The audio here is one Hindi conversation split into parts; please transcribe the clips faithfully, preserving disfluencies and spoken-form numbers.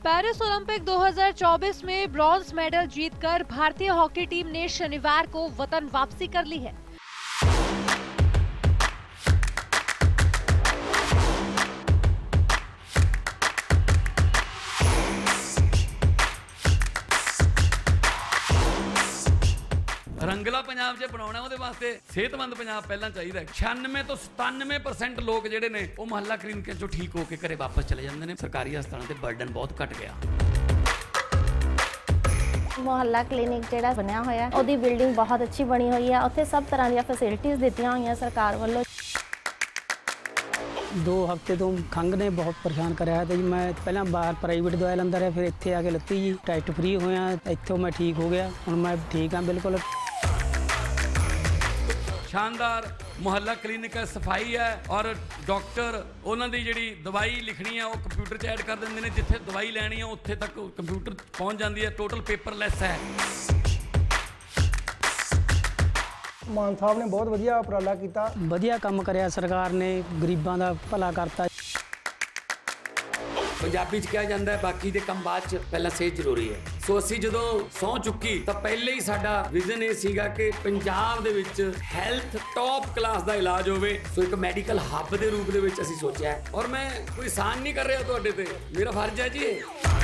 पेरिस ओलंपिक दो हज़ार चौबीस में ब्रॉन्ज मेडल जीतकर भारतीय हॉकी टीम ने शनिवार को वतन वापसी कर ली है। रंगला पंजाब जे बनाउणा ਉਹਦੇ ਵਾਸਤੇ ਸਿਹਤਮੰਦ ਪੰਜਾਬ ਪਹਿਲਾਂ ਚਾਹੀਦਾ ਹੈ। छियानवे ਤੋਂ सतानवे परसेंट ਲੋਕ ਜਿਹੜੇ ਨੇ ਉਹ ਮੁਹੱਲਾ ਕਲੀਨਿਕਾਂ ਚੋਂ ਠੀਕ ਹੋ ਕੇ ਘਰੇ ਵਾਪਸ ਚਲੇ ਜਾਂਦੇ ਨੇ। ਸਰਕਾਰੀ ਹਸਪਤਾਲਾਂ ਤੇ ਬਰਡਨ ਬਹੁਤ ਘਟ ਗਿਆ। ਮੁਹੱਲਾ ਕਲੀਨਿਕ ਜਿਹੜਾ ਬਣਿਆ ਹੋਇਆ ਉਹਦੀ ਬਿਲਡਿੰਗ ਬਹੁਤ ਅੱਛੀ ਬਣੀ ਹੋਈ ਹੈ। ਉੱਥੇ ਸਭ ਤਰ੍ਹਾਂ ਦੀਆਂ ਫੈਸਿਲਿਟੀਆਂ ਦਿੱਤੀਆਂ ਹੋਈਆਂ ਸਰਕਾਰ ਵੱਲੋਂ। दो हफ्ते तो खंघ ने बहुत परेशान कराया तो जी मैं पहला बाहर प्राइवेट दवाई लंदा रहा, फिर इत्थे आके लत्ती जी टेस्ट फ्री होया, इत्थों मैं ठीक हो गया। हुण मैं ठीक हाँ बिल्कुल। शानदार मुहल्ला क्लीनिक सफाई है और डॉक्टर उन्हों की जी दवाई लिखनी है वो कंप्यूटर च ऐड कर देंगे ने, जिथे दवाई लैनी है उत्थे तक कंप्यूटर पहुँच जाती है। टोटल पेपरलैस है। मान साहब ने बहुत वधिया उपराला किया, वधिया काम कराया सरकार ने, गरीबां दा भला करता। पंजाबी च कहा जाता है बाकी दे काम बाद च पहला सेहत जरूरी है। सो असी जो सौ चुकी तो पहले ही साडा विजन ये सीगा कि पंजाब दे विच हैल्थ टॉप क्लास दा इलाज होवे। सो एक मैडिकल हब दे रूप दे विच असी सोचा है और मैं कोई एहसान नहीं कर रहा तुहाडे ते, मेरा फर्ज है जी।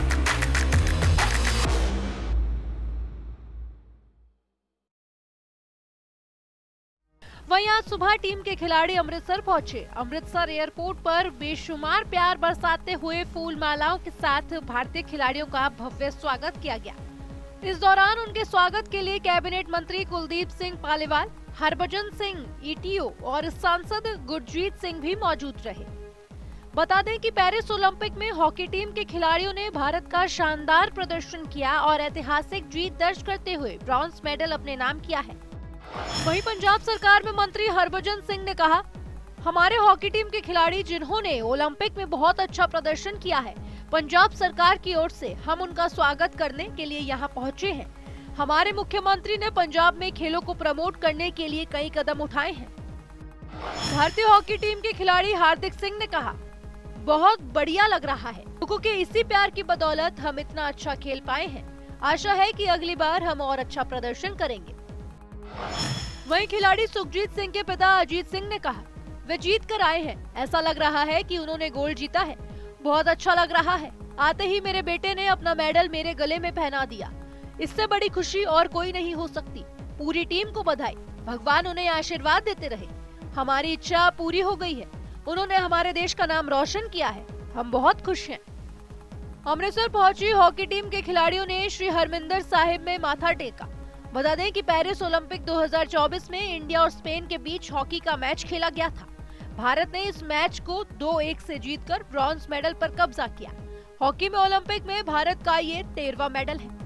वहीं आज सुबह टीम के खिलाड़ी अमृतसर पहुंचे। अमृतसर एयरपोर्ट पर बेशुमार प्यार बरसाते हुए फूल मालाओं के साथ भारतीय खिलाड़ियों का भव्य स्वागत किया गया। इस दौरान उनके स्वागत के लिए कैबिनेट मंत्री कुलदीप सिंह पालीवाल, हरभजन सिंह ईटीओ और सांसद गुरजीत सिंह भी मौजूद रहे। बता दें कि पेरिस ओलंपिक में हॉकी टीम के खिलाड़ियों ने भारत का शानदार प्रदर्शन किया और ऐतिहासिक जीत दर्ज करते हुए ब्रॉन्ज मेडल अपने नाम किया है। वहीं पंजाब सरकार में मंत्री हरभजन सिंह ने कहा, हमारे हॉकी टीम के खिलाड़ी जिन्होंने ओलंपिक में बहुत अच्छा प्रदर्शन किया है, पंजाब सरकार की ओर से हम उनका स्वागत करने के लिए यहाँ पहुँचे हैं। हमारे मुख्यमंत्री ने पंजाब में खेलों को प्रमोट करने के लिए कई कदम उठाए हैं। भारतीय हॉकी टीम के खिलाड़ी हार्दिक सिंह ने कहा, बहुत बढ़िया लग रहा है। लोगों के इसी प्यार की बदौलत हम इतना अच्छा खेल पाए हैं। आशा है कि अगली बार हम और अच्छा प्रदर्शन करेंगे। वहीं खिलाड़ी सुखजीत सिंह के पिता अजीत सिंह ने कहा, वे जीत कर आए हैं, ऐसा लग रहा है कि उन्होंने गोल्ड जीता है। बहुत अच्छा लग रहा है। आते ही मेरे बेटे ने अपना मेडल मेरे गले में पहना दिया। इससे बड़ी खुशी और कोई नहीं हो सकती। पूरी टीम को बधाई। भगवान उन्हें आशीर्वाद देते रहे। हमारी इच्छा पूरी हो गई है। उन्होंने हमारे देश का नाम रोशन किया है। हम बहुत खुश हैं। अमृतसर पहुंची हॉकी टीम के खिलाड़ियों ने श्री हरमिंदर साहिब में माथा टेका। बता दें कि पेरिस ओलंपिक दो हज़ार चौबीस में इंडिया और स्पेन के बीच हॉकी का मैच खेला गया था। भारत ने इस मैच को दो एक से जीतकर ब्रॉन्ज मेडल पर कब्जा किया। हॉकी में ओलंपिक में भारत का ये तेरहवां मेडल है।